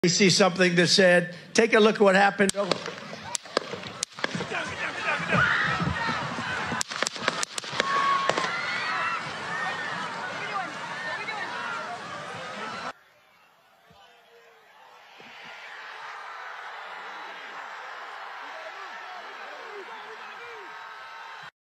see something that said, take a look at what happened.